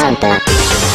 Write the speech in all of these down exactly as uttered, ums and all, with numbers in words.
ハンター。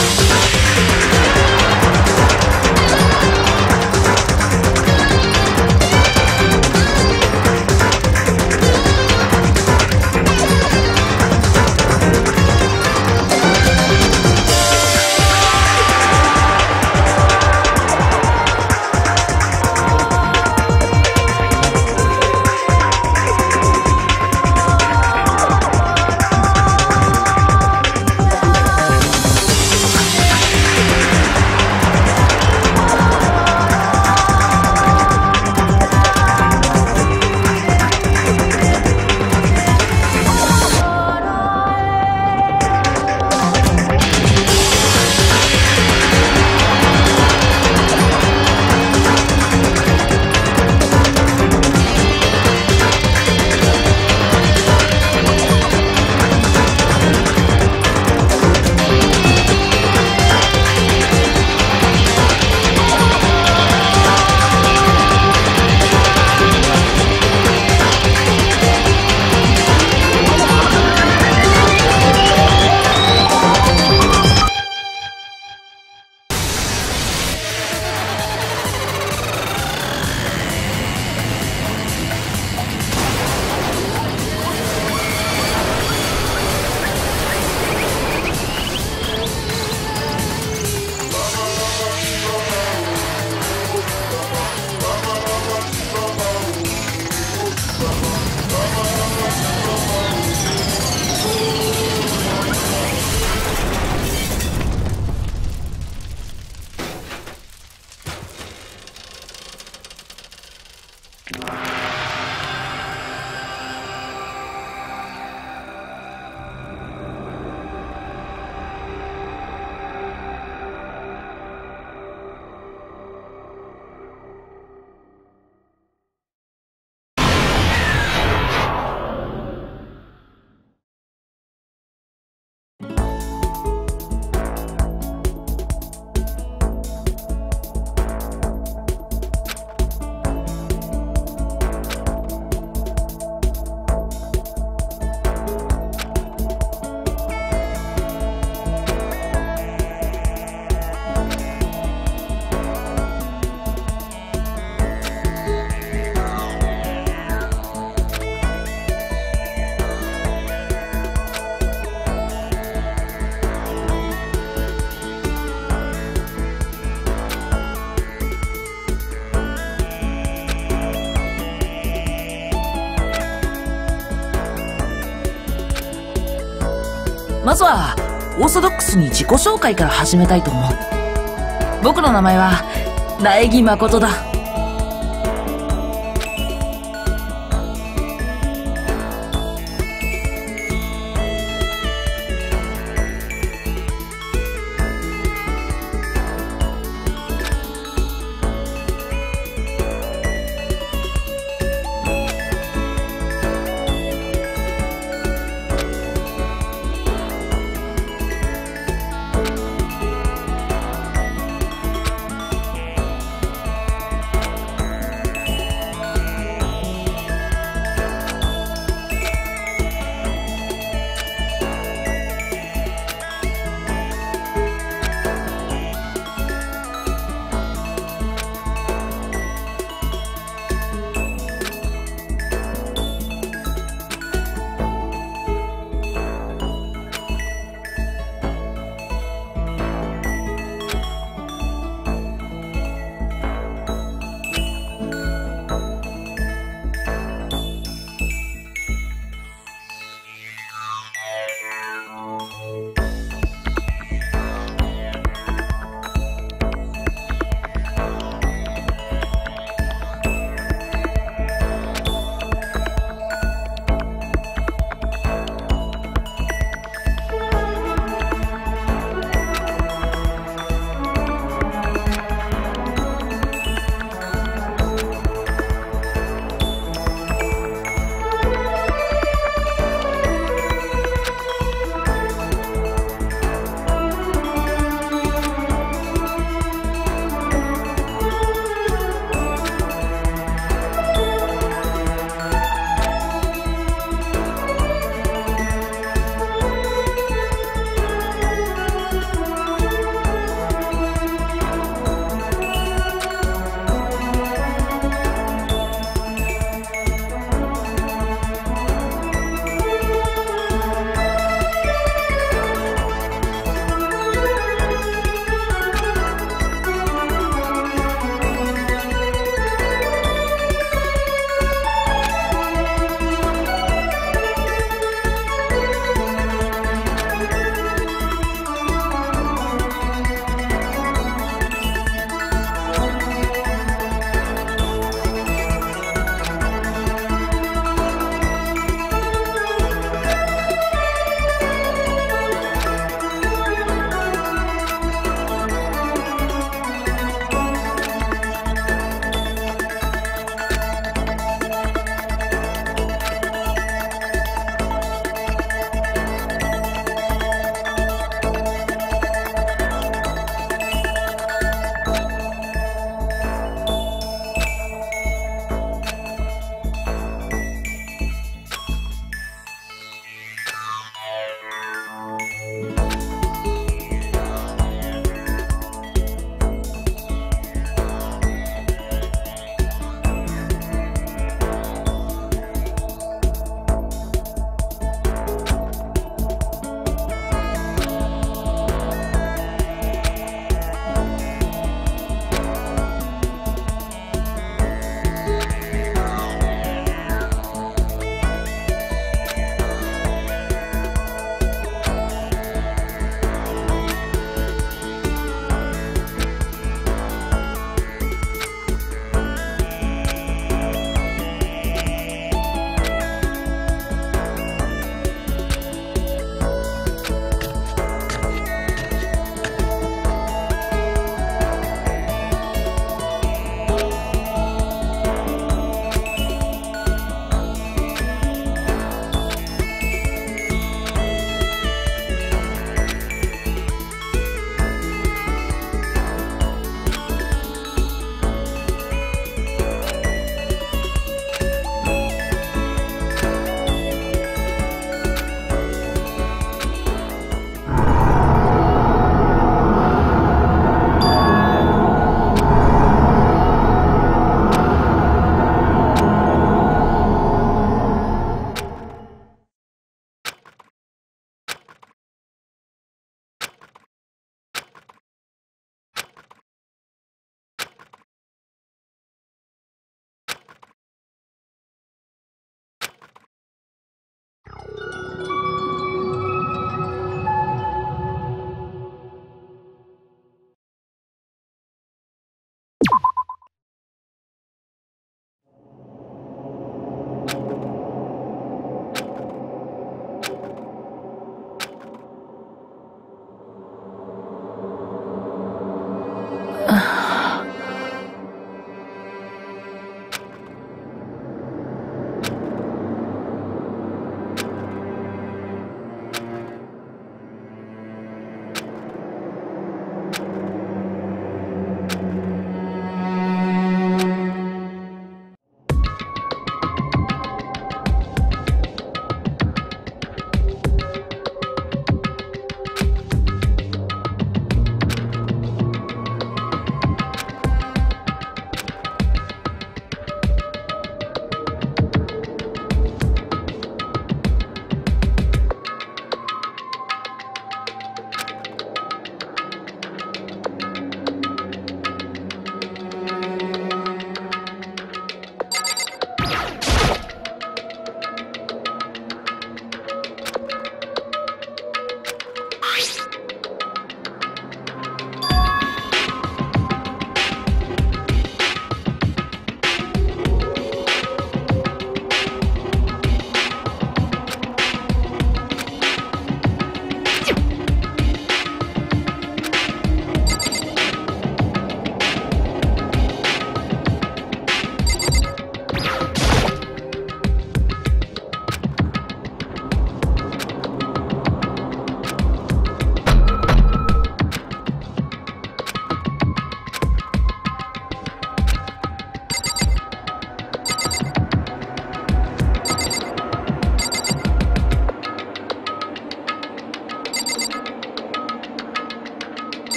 まずはオーソドックスに自己紹介から始めたいと思う。僕の名前は苗木誠だ。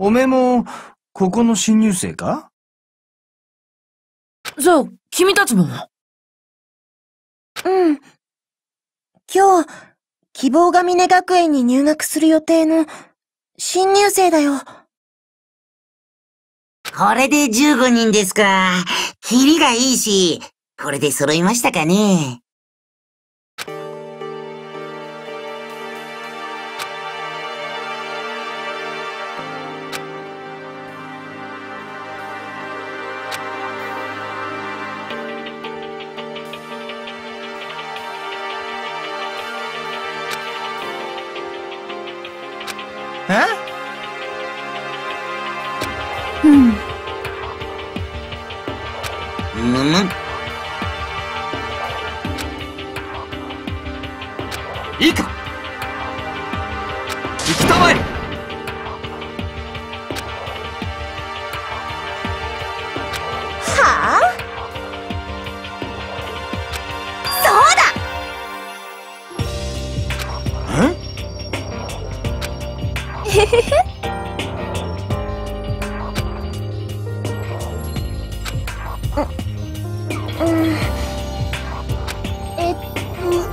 おめえも、ここの新入生か？ じゃあ、君たちも？ うん。今日、希望が峰学園に入学する予定の新入生だよ。 これでじゅうごにんですか。キリがいいし、これで揃いましたかね。 え？ うん。 むむ。 いいか？行きたまえ！ はあ？そうだ！ ん？ へへへ。うん、えっと。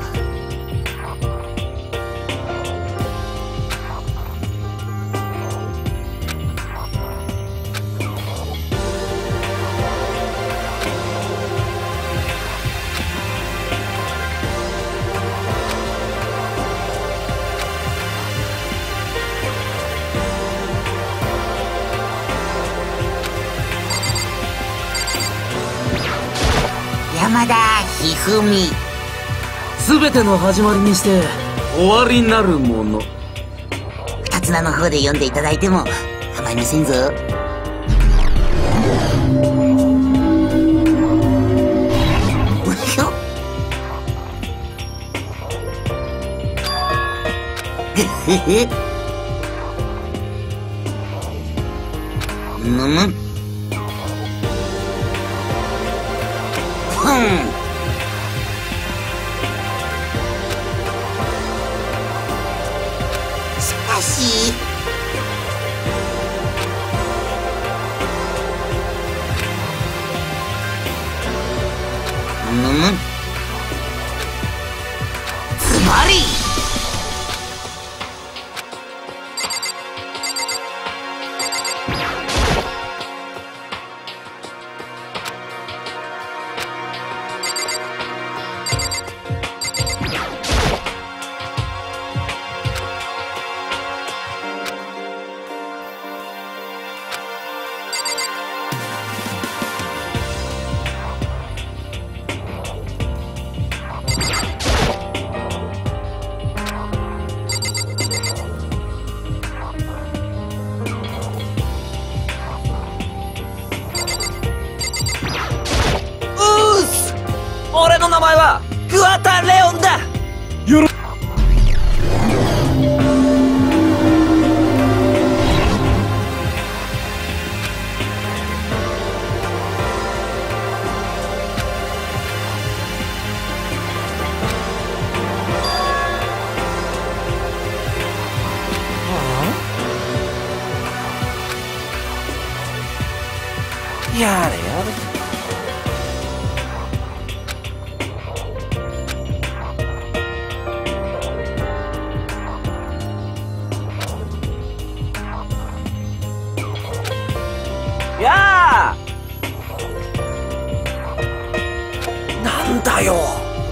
山田ひふみ。 すべての始まりにして終わりなるもの。 二つ名の方で読んでいただいても構いませんぞ。ぐふふ。むむ。しかしむむ。ズバリ俺の名前はグワタレオンだ。 よろやれやれ。 やあ、なんだよ。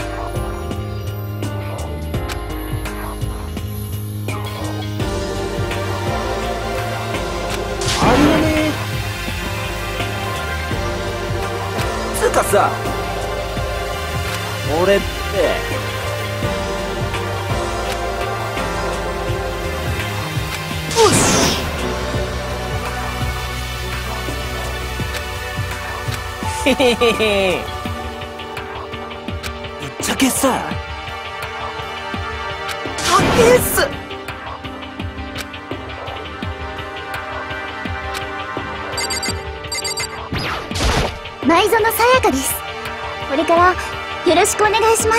ありえねつうかさ、俺ってへへへへ。ぶっちゃけさ、 たけっす。前園さやかです。これからよろしくお願いします。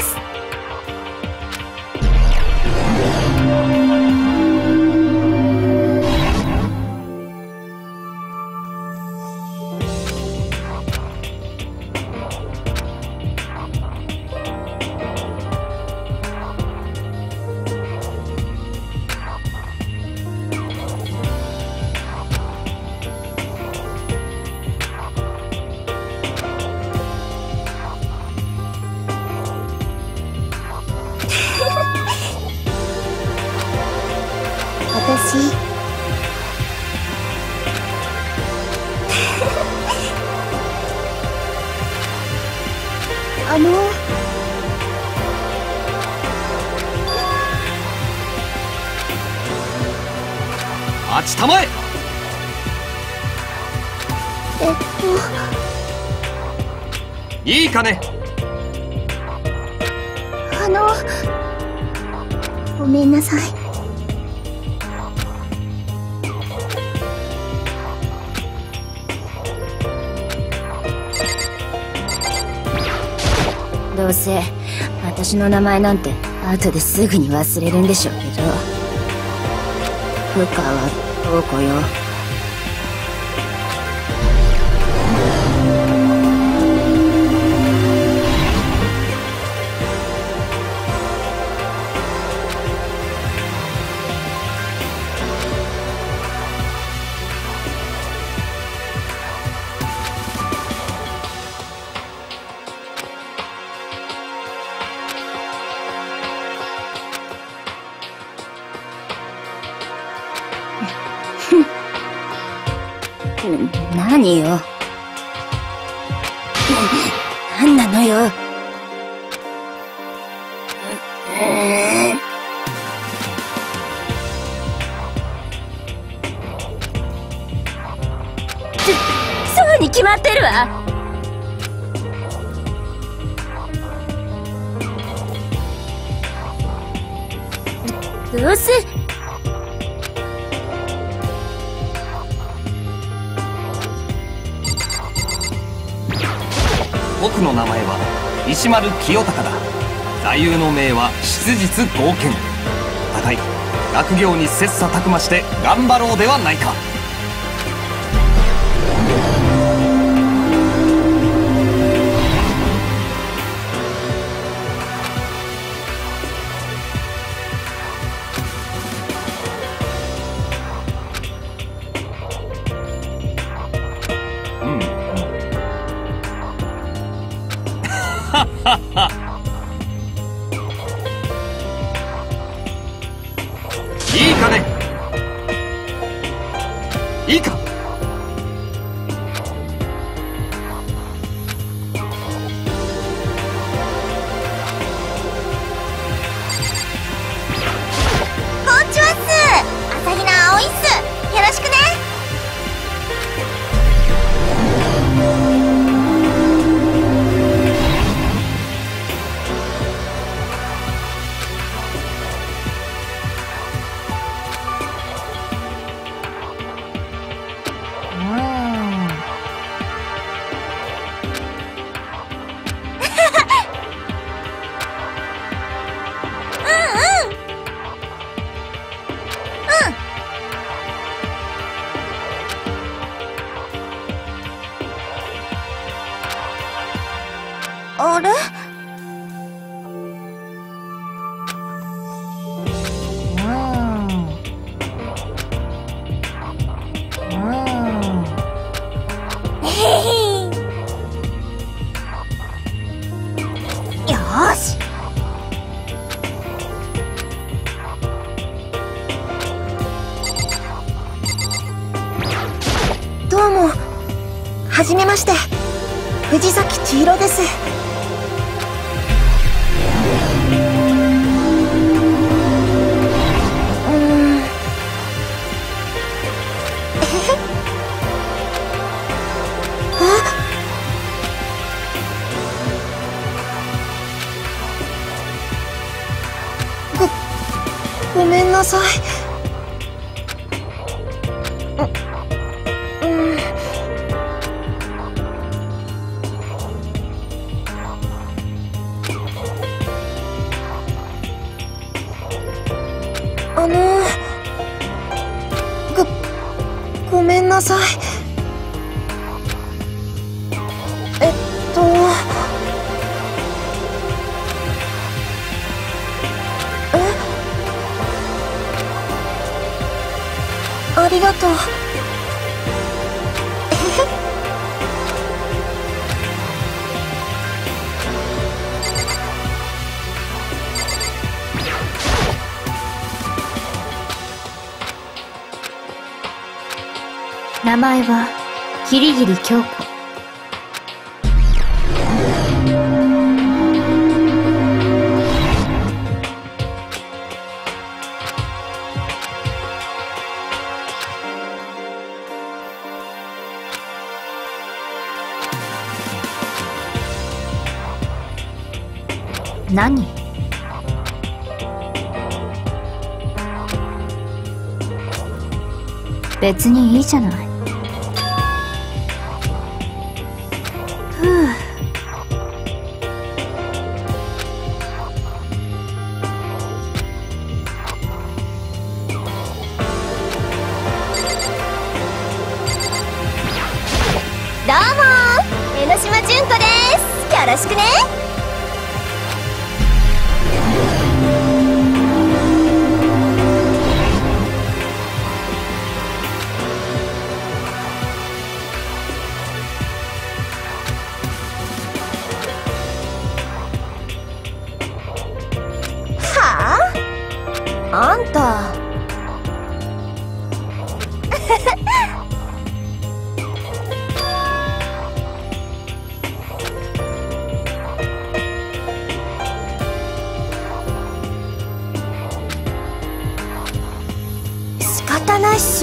私あの待ちたまえ。 えっいいかね。 とあのごめんなさい。どうせ私の名前なんて後ですぐに忘れるんでしょうけど、部下は東子よ。何よ。何なのよ。そ、そうに決まってるわ。ど、どうせ僕の名前は石丸清隆だ。座右の銘は質実剛健。互い学業に切磋琢磨して頑張ろうではないか。いいかね。いいか。 こんにちはっす。朝比奈葵っす。よろしくね。あれ？よーし。どうも、はじめまして、藤崎千尋です。ごめんなさい。う、うん。あのご、ごめんなさい。えっとありがとう。 名前は桐桐京子。何？別にいいじゃない。ふう。 どうもー、江ノ島純子です。よろしくね。あんた仕方ないっしょ。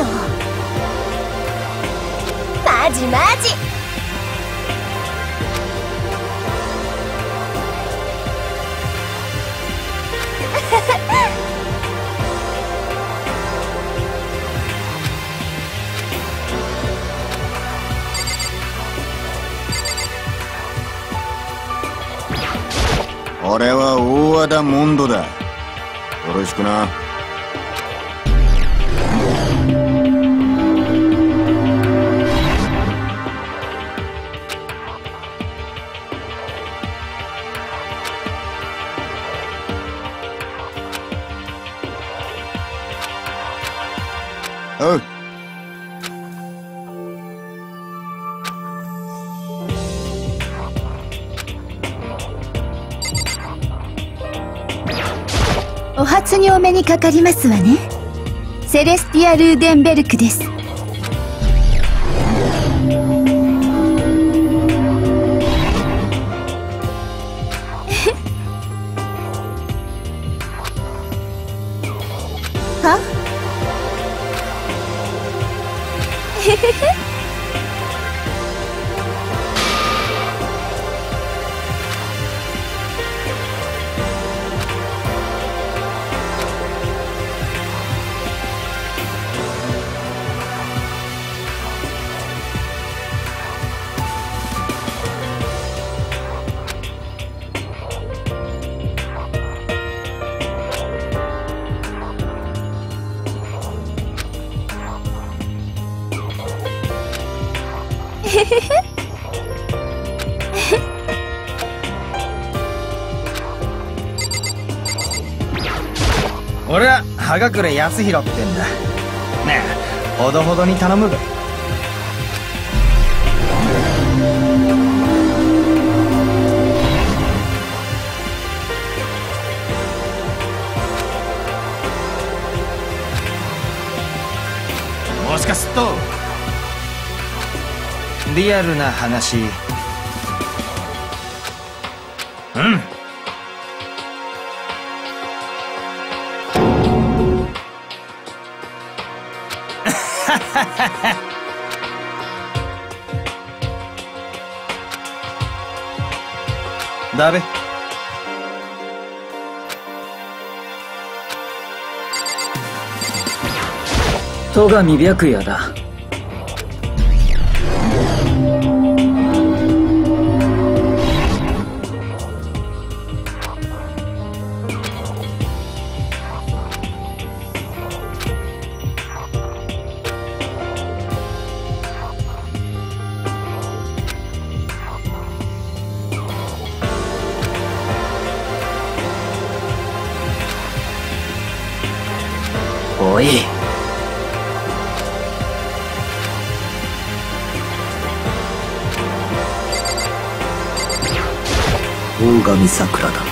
マジマジ俺は大和田モンドだ。よろしくな。おう。 お初にお目にかかりますわね。セレスティア・ルーデンベルクです。は？へへへ。 俺は葉隠康弘ってんだ。ねえ、ほどほどに頼むべ。もしかすっとリアルな話。うん。だべ。 戸上白夜だ。おい。大神桜だ。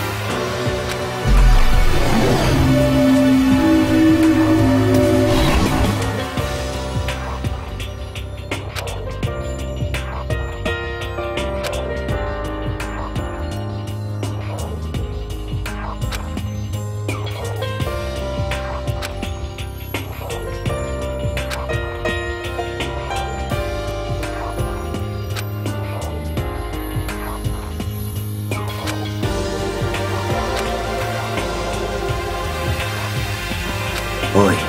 おい。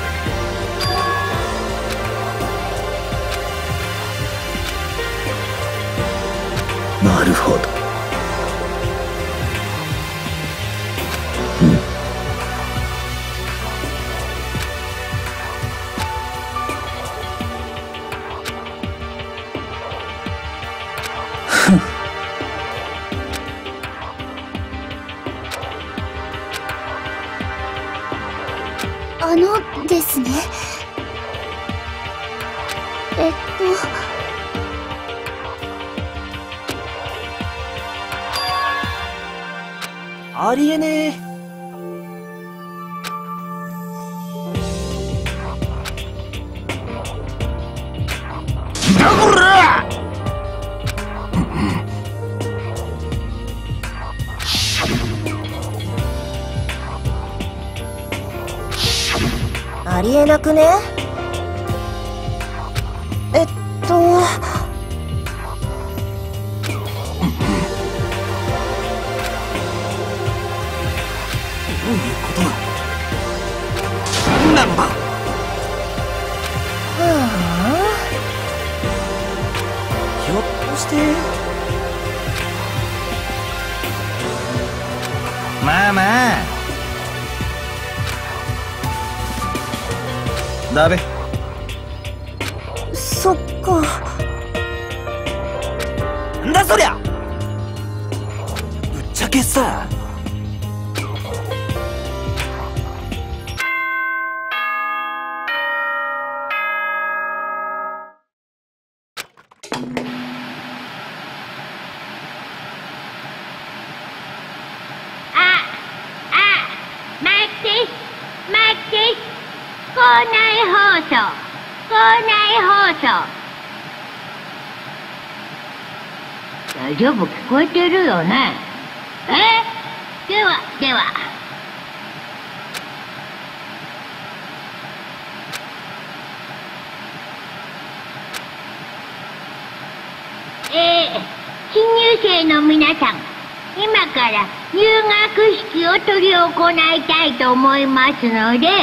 なるほど。うん。ふん。 あのですね。えっと。 ありえねえ。 だこら！ ありえなくね？えっと。 どういうことだ？何なのだ？ はあ。 ひょっとして。 まあまあ。だべ。 そっか。 なんだそりゃ。ぶっちゃけさ。 校内放送、校内放送。大丈夫、聞こえてるよね？え？では、では。えー、新入生の皆さん、今から入学式を執り行いたいと思いますので、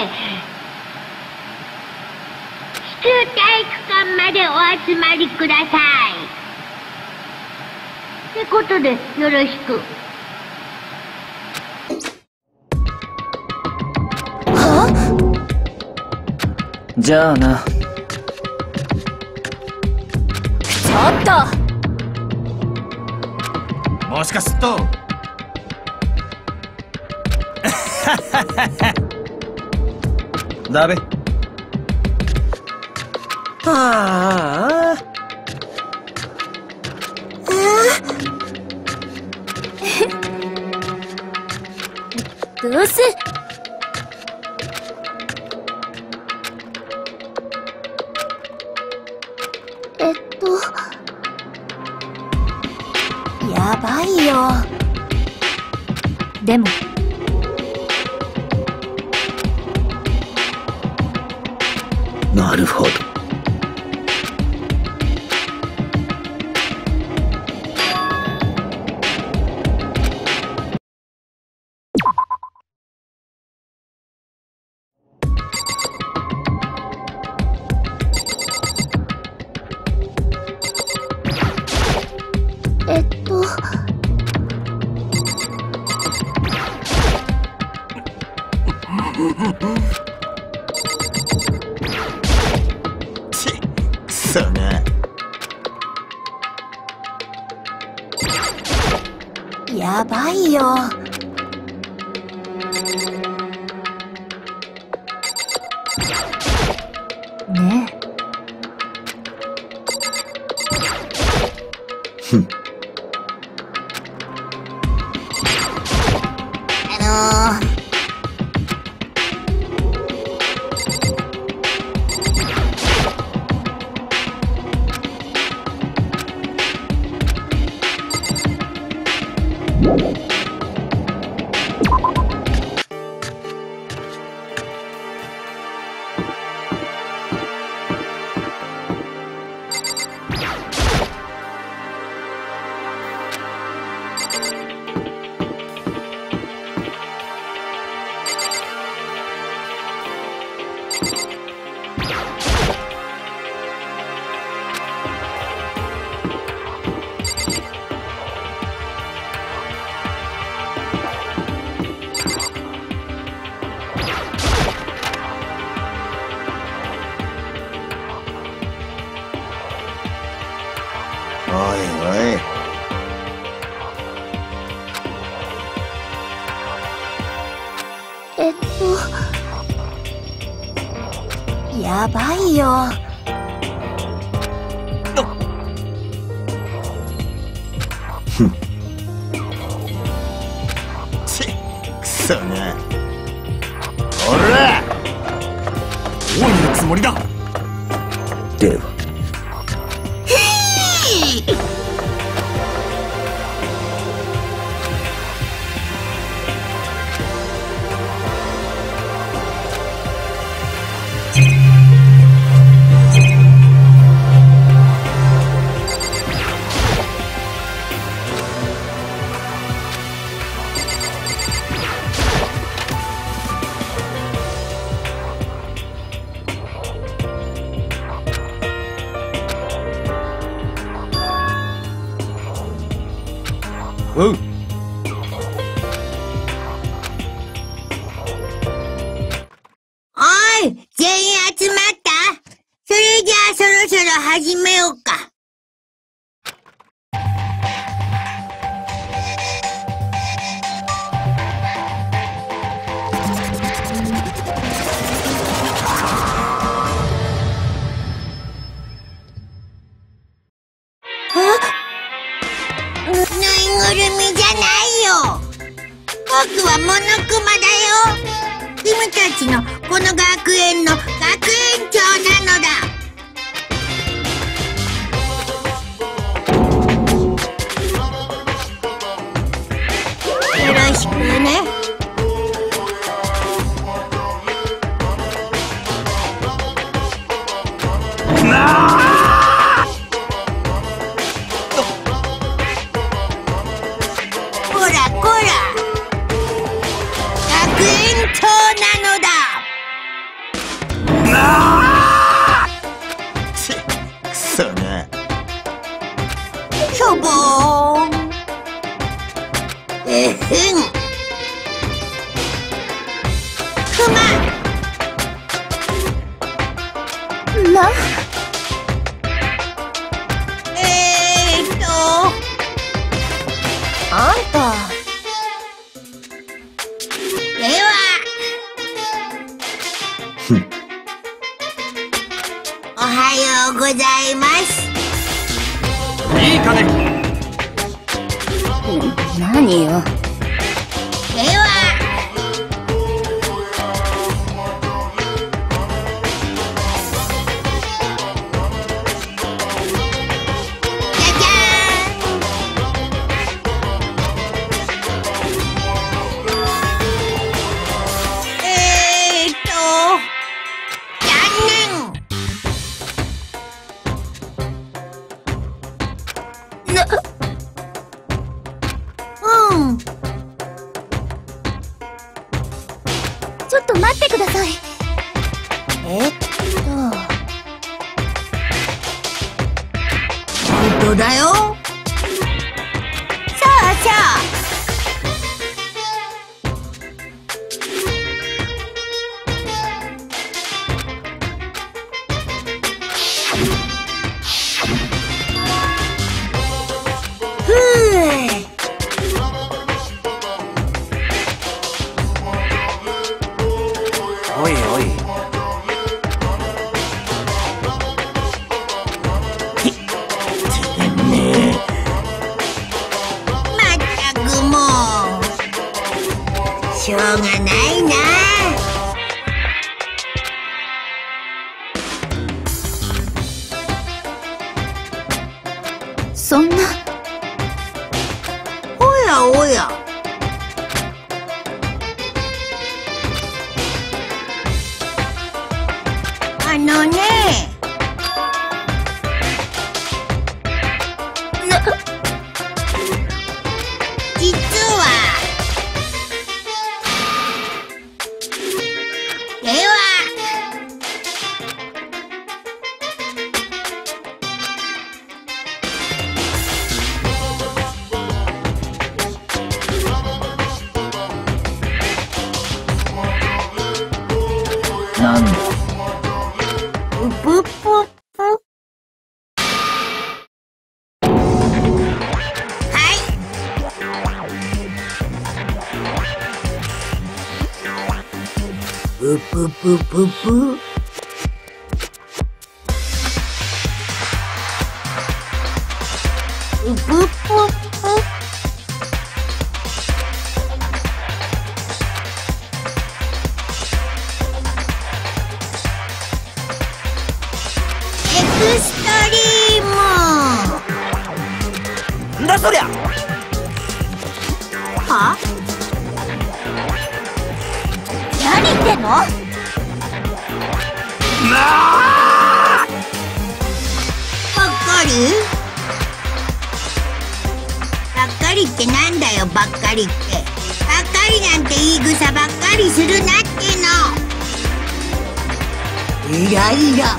市中体育館までお集まりください。ってことで、よろしく。 は？ じゃあな。 ちょっと！ もしかすっとだべ。 はあ。どうせ。えっと。やばいよ。 でもなるほど。 えっと。 ちっ、くそな。 やばいよ。 ねえ。 ふん。 あのーおい。 えっとやばいよ。 ふん。ちくそな。おら、 どういうつもりだ。 ではおう。 おい、全員集まった？それじゃあそろそろ始めようか。ぬいぐるみじゃないよ。僕はモノクマだよ。君たちのこの学園の学園長なのだ。よろしくね。こらこら、学園長なのだ。 ちくそな。 しょぼーん。えへん。クマ。 な、 えーっとあんた。 ではふん。 おはようございます。 いいかね。 何よ。 ではじゃじゃーん。えーっと残念。うん。 ちょっと待ってください。えっと本当だよ。さあさあ。ふぅ。 おいおい。 まったくもうしょうがないな。 そんな。 おやおや。あのね。 な、 実は。では。 なんだ。 ぷぷぷぷ。 ぷぷぷぷぷ。ぷぷぷぷ。エクストリーム。 んだそりゃ。 は？何言ってんの？なあ！ばっかり？ばっかりってなんだよ、ばっかりって。ばっかりなんて言い草ばっかりするなっての。イライラ。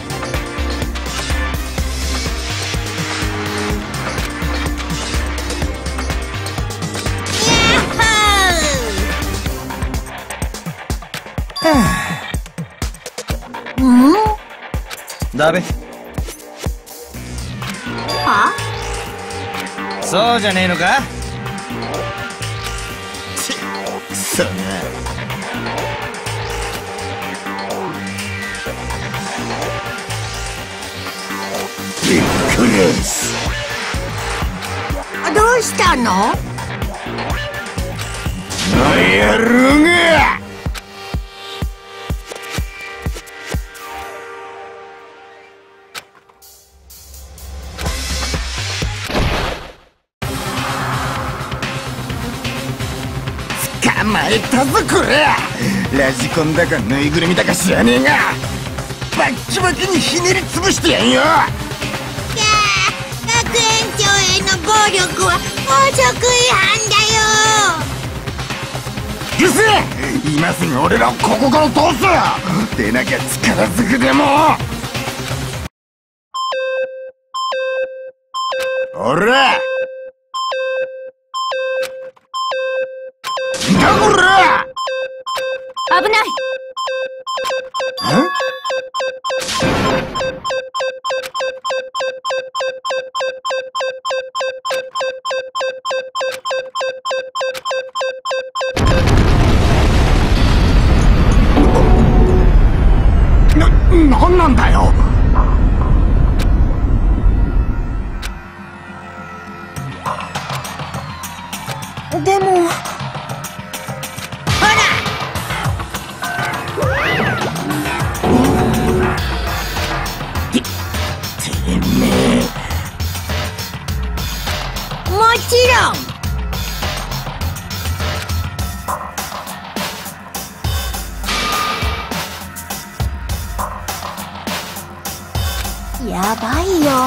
うん？ だべ。 は？ そうじゃねえのか？ ちっ、くそな。びっくりす。 どうしたの？ なんやろが。捕まえたぞこれ。ラジコンだかぬいぐるみだか知らねえがバッキバキにひねり潰してやんよ。 いやー、学園長への暴力は法則違反だよ。 うるせえ。今すぐ俺らをここから通す。でなきゃ力ずくでも。おらだこら。 危ない。 ん？な、なんなんだよ。 でももちろん。 やばいよ。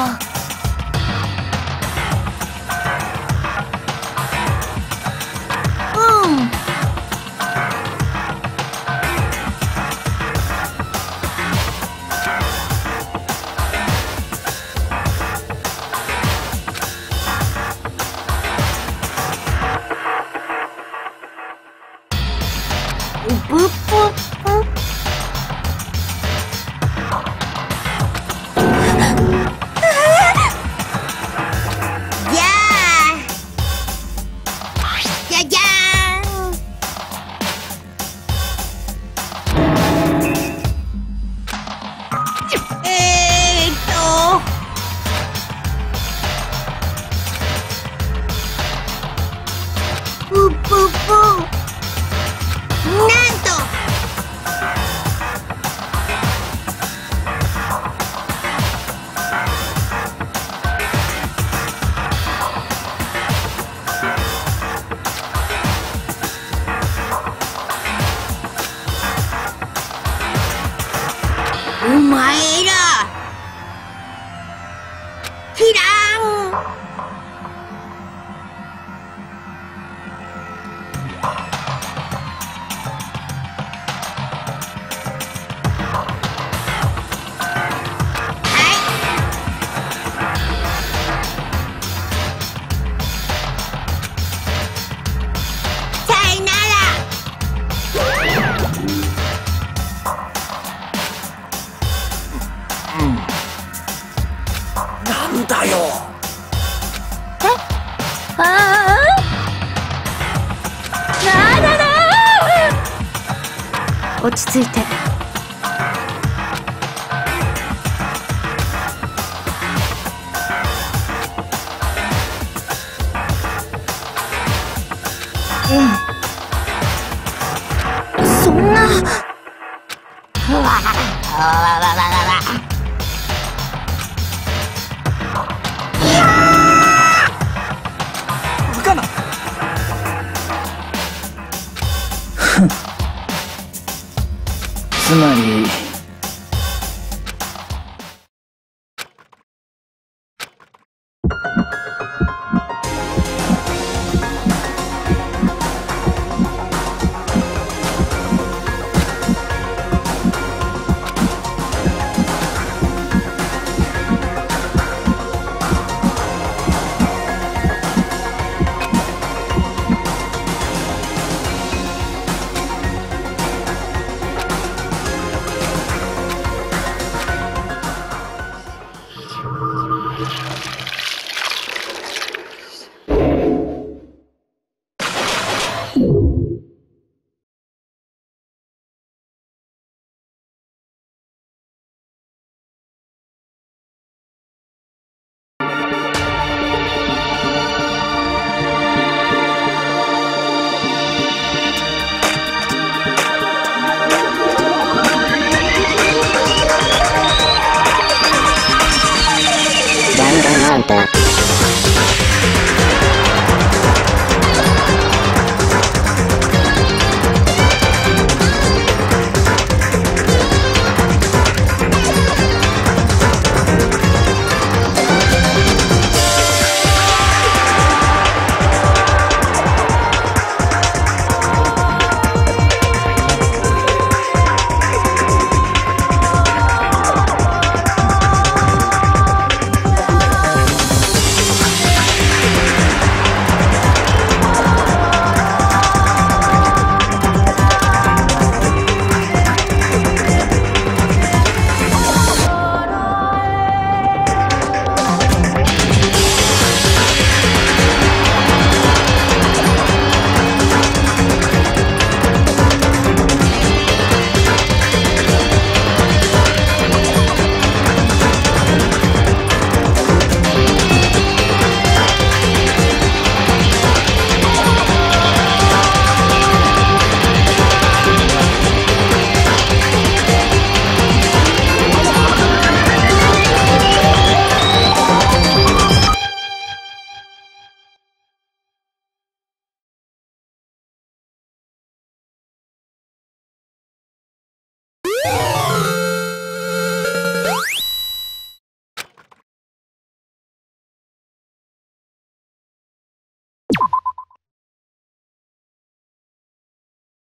うん。ぷぷぷ。じゃあ、じゃじゃーん。えーっとぷぷぷ。なんとお前らキラーン。さよなら。 落ち着いて。ええ。そんな。 わわわわわわわ。 不可能。 つまり